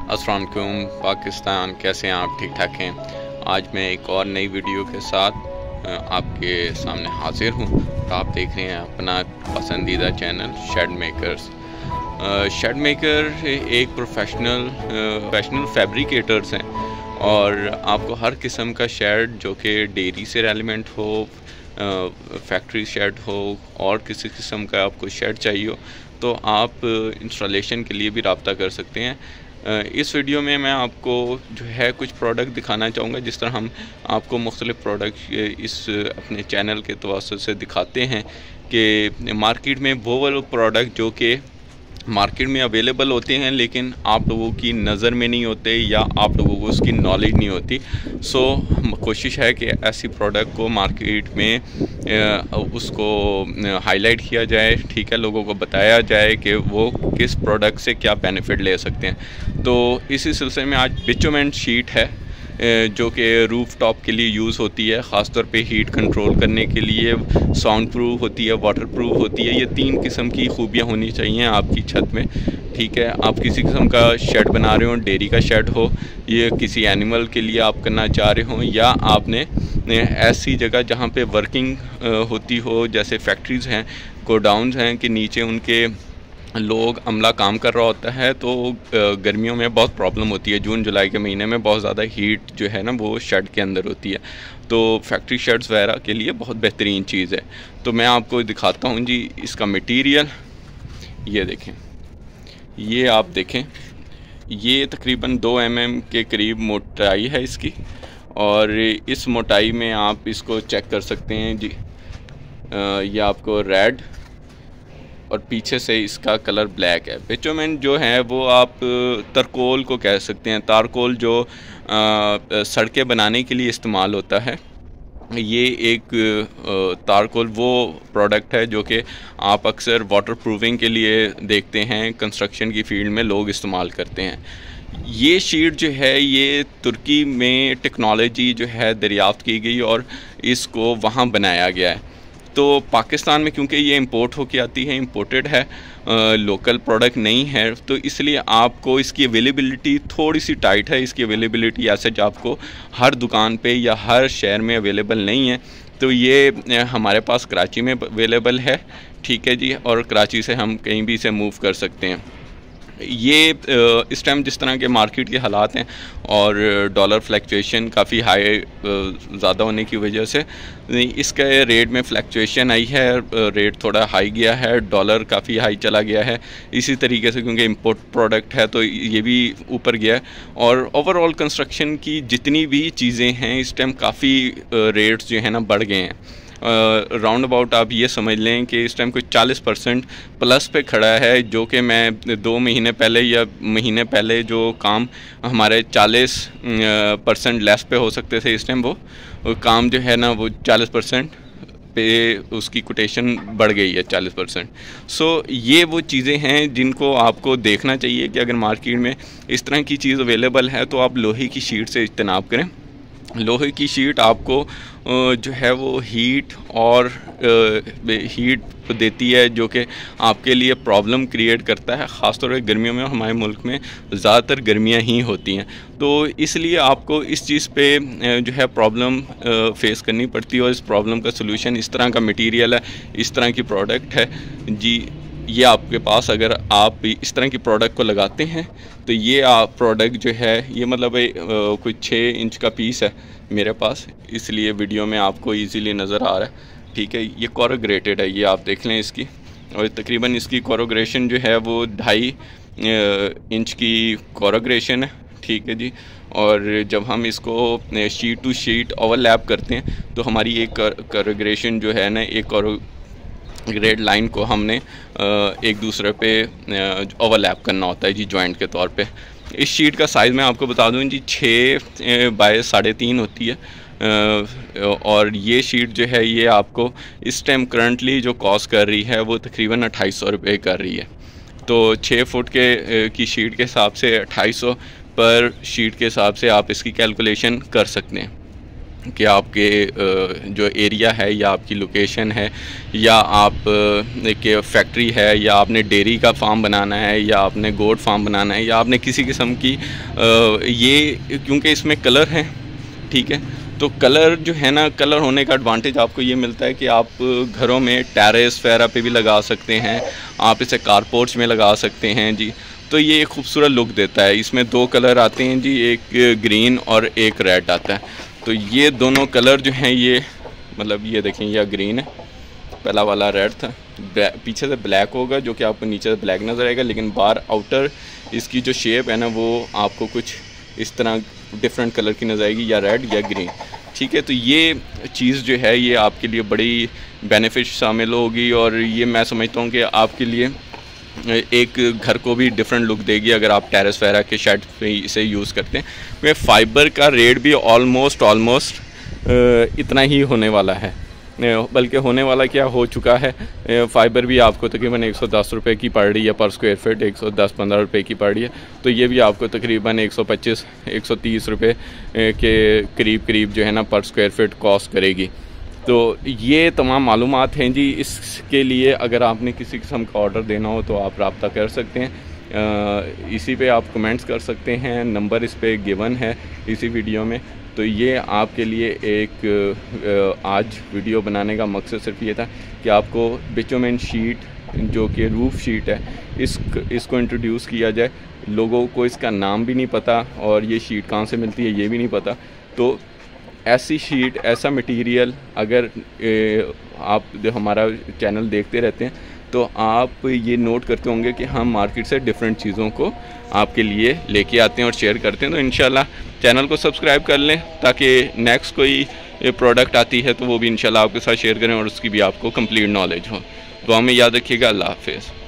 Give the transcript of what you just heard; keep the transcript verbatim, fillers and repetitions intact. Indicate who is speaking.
Speaker 1: अस्सलाम वालेकुम पाकिस्तान, कैसे हैं आप? ठीक ठाक हैं? आज मैं एक और नई वीडियो के साथ आपके सामने हाजिर हूँ। तो आप देख रहे हैं अपना पसंदीदा channel shade makers. Shade maker एक प्रोफेशनल प्रोफेशनल फैब्रिकेटर्स हैं और आपको हर किस्म का शेड जो कि डेयरी से रेलिवेंट हो, फैक्ट्री शेड हो और किसी किस्म का आपको शेड चाहिए हो तो आप इंस्टॉलेशन के लिए भी रब्ता कर सकते हैं। इस वीडियो में मैं आपको जो है कुछ प्रोडक्ट दिखाना चाहूँगा, जिस तरह हम आपको मुख्तलिफ़ प्रोडक्ट इस अपने चैनल के तवज्जुह से दिखाते हैं कि मार्केट में वो वाले प्रोडक्ट जो कि मार्केट में अवेलेबल होते हैं लेकिन आप लोगों की नज़र में नहीं होते या आप लोगों को उसकी नॉलेज नहीं होती। सो कोशिश है कि ऐसी प्रोडक्ट को मार्केट में उसको हाईलाइट किया जाए, ठीक है, लोगों को बताया जाए कि वो किस प्रोडक्ट से क्या बेनिफिट ले सकते हैं। तो इसी सिलसिले में आज बिटुमेन शीट है जो कि रूफ़ टॉप के लिए यूज़ होती है, ख़ास तौर पे हीट कंट्रोल करने के लिए, साउंड प्रूफ होती है, वाटर प्रूफ होती है। ये तीन किस्म की खूबियाँ होनी चाहिए आपकी छत में, ठीक है। आप किसी किस्म का शेड बना रहे हो, डेयरी का शेड हो, ये किसी एनिमल के लिए आप करना चाह रहे हो, या आपने ऐसी जगह जहाँ पे वर्किंग होती हो, जैसे फैक्ट्रीज़ हैं, गोडाउन्स हैं कि नीचे उनके लोग अमला काम कर रहा होता है, तो गर्मियों में बहुत प्रॉब्लम होती है। जून जुलाई के महीने में बहुत ज़्यादा हीट जो है ना वो शेड के अंदर होती है, तो फैक्ट्री शेड्स वगैरह के लिए बहुत बेहतरीन चीज़ है। तो मैं आपको दिखाता हूँ जी इसका मटेरियल। ये देखें, ये आप देखें, ये तकरीबन दो एम एम के करीब मोटाई है इसकी, और इस मोटाई में आप इसको चेक कर सकते हैं जी। ये आपको रेड और पीछे से इसका कलर ब्लैक है। बिटुमेन जो है वो आप तरकोल को कह सकते हैं, तारकोल जो सड़कें बनाने के लिए इस्तेमाल होता है। ये एक तारकोल वो प्रोडक्ट है जो कि आप अक्सर वाटर प्रूफिंग के लिए देखते हैं, कंस्ट्रक्शन की फील्ड में लोग इस्तेमाल करते हैं। ये शीट जो है ये तुर्की में टेक्नोलॉजी जो है दरियाफ्त की गई और इसको वहाँ बनाया गया है। तो पाकिस्तान में क्योंकि ये इंपोर्ट होके आती है, इंपोर्टेड है, लोकल प्रोडक्ट नहीं है, तो इसलिए आपको इसकी अवेलेबिलिटी थोड़ी सी टाइट है। इसकी अवेलेबिलिटी ऐसे आपको हर दुकान पे या हर शहर में अवेलेबल नहीं है। तो ये हमारे पास कराची में अवेलेबल है, ठीक है जी, और कराची से हम कहीं भी इसे मूव कर सकते हैं। ये इस टाइम जिस तरह के मार्केट के हालात हैं और डॉलर फ्लक्चुएशन काफ़ी हाई ज़्यादा होने की वजह से इसके रेट में फ्लक्चुएशन आई है, रेट थोड़ा हाई गया है, डॉलर काफ़ी हाई चला गया है। इसी तरीके से क्योंकि इंपोर्ट प्रोडक्ट है तो ये भी ऊपर गया है, और ओवरऑल कंस्ट्रक्शन की जितनी भी चीज़ें हैं इस टाइम काफ़ी रेट्स जो है ना बढ़ गए हैं। राउंड uh, अबाउट आप ये समझ लें कि इस टाइम कोई चालीस परसेंट प्लस पे खड़ा है, जो कि मैं दो महीने पहले या महीने पहले जो काम हमारे चालीस परसेंट लेस पे हो सकते थे, इस टाइम वो, वो काम जो है ना वो चालीस परसेंट पे उसकी कोटेशन बढ़ गई है, चालीस परसेंट। सो ये वो चीज़ें हैं जिनको आपको देखना चाहिए कि अगर मार्केट में इस तरह की चीज़ अवेलेबल है तो आप लोहे की शीट से इज्तनाब करें। लोहे की शीट आपको जो है वो हीट और हीट देती है, जो कि आपके लिए प्रॉब्लम क्रिएट करता है, ख़ास तौर पर गर्मियों में। हमारे मुल्क में ज़्यादातर गर्मियां ही होती हैं, तो इसलिए आपको इस चीज़ पे जो है प्रॉब्लम फेस करनी पड़ती है, और इस प्रॉब्लम का सलूशन इस तरह का मटेरियल है, इस तरह की प्रोडक्ट है जी। ये आपके पास अगर आप इस तरह की प्रोडक्ट को लगाते हैं तो ये आप प्रोडक्ट जो है ये मतलब कोई छः इंच का पीस है मेरे पास, इसलिए वीडियो में आपको इजीली नज़र आ रहा है, ठीक है। ये कोरोग्रेटेड है, ये आप देख लें इसकी, और तकरीबन इसकी कोरोग्रेशन जो है वो ढाई इंच की कोरोग्रेशन है, ठीक है जी। और जब हम इसको शीट टू शीट ओवरलैप करते हैं तो हमारी एक कोरोग्रेशन जो है ना, एक ग्रेड लाइन को हमने एक दूसरे पे ओवरलैप करना होता है जी, जॉइंट के तौर पे। इस शीट का साइज़ मैं आपको बता दूं जी, छः बाय साढ़े तीन होती है, और ये शीट जो है ये आपको इस टाइम करंटली जो कॉस्ट कर रही है वो तकरीबन अट्ठाईस सौ रुपये कर रही है। तो छः फुट के की शीट के हिसाब से अट्ठाईस सौ पर शीट के हिसाब से आप इसकी कैलकुलेशन कर सकते हैं। कि आपके जो एरिया है या आपकी लोकेशन है या आप के फैक्ट्री है या आपने डेयरी का फार्म बनाना है या आपने गोट फार्म बनाना है या आपने किसी किस्म की ये, क्योंकि इसमें कलर हैं, ठीक है, तो कलर जो है ना, कलर होने का एडवांटेज आपको ये मिलता है कि आप घरों में टेरेस वगैरह पे भी लगा सकते हैं, आप इसे कारपोर्च में लगा सकते हैं जी। तो ये एक खूबसूरत लुक देता है। इसमें दो कलर आते हैं जी, एक ग्रीन और एक रेड आता है। तो ये दोनों कलर जो हैं ये मतलब ये देखें, यह ग्रीन है, पहला वाला रेड था, पीछे से ब्लैक होगा जो कि आपको नीचे से ब्लैक नज़र आएगा, लेकिन बाहर आउटर इसकी जो शेप है ना वो आपको कुछ इस तरह डिफरेंट कलर की नज़र आएगी, या रेड या ग्रीन, ठीक है। तो ये चीज़ जो है ये आपके लिए बड़ी बेनिफिट शामिल होगी और ये मैं समझता हूँ कि आपके लिए एक घर को भी डिफरेंट लुक देगी अगर आप टेरेस वगैरह के शेड पे इसे यूज़ करते हैं। में फ़ाइबर का रेट भी ऑलमोस्ट ऑलमोस्ट इतना ही होने वाला है, बल्कि होने वाला क्या हो चुका है। फ़ाइबर भी आपको तकरीबन एक सौ दस रुपये की पड़ रही है पर स्क्वायर फीट, एक सौ दस पंद्रह रुपये की पड़ रही है। तो ये भी आपको तकरीबन एक सौ पच्चीस एक सौ तीस रुपये के करीब करीब जो है ना पर स्क्वायर फीट कॉस्ट करेगी। तो ये तमाम मालूमात हैं जी। इसके लिए अगर आपने किसी किस्म का ऑर्डर देना हो तो आप रब्ता कर सकते हैं, आ, इसी पे आप कमेंट्स कर सकते हैं, नंबर इस पे गिवन है इसी वीडियो में। तो ये आपके लिए एक आज वीडियो बनाने का मकसद सिर्फ ये था कि आपको बिटुमेन शीट जो कि रूफ शीट है इस इसको इंट्रोड्यूस किया जाए। लोगों को इसका नाम भी नहीं पता और ये शीट कहाँ से मिलती है ये भी नहीं पता। तो ऐसी शीट, ऐसा मटेरियल अगर ए, आप जो हमारा चैनल देखते रहते हैं तो आप ये नोट करते होंगे कि हम मार्केट से डिफरेंट चीज़ों को आपके लिए लेके आते हैं और शेयर करते हैं। तो इंशाल्लाह चैनल को सब्सक्राइब कर लें ताकि नेक्स्ट कोई प्रोडक्ट आती है तो वो भी इंशाल्लाह आपके साथ शेयर करें और उसकी भी आपको कंप्लीट नॉलेज हो। दुआ में याद रखिएगा। अल्लाह हाफिज़।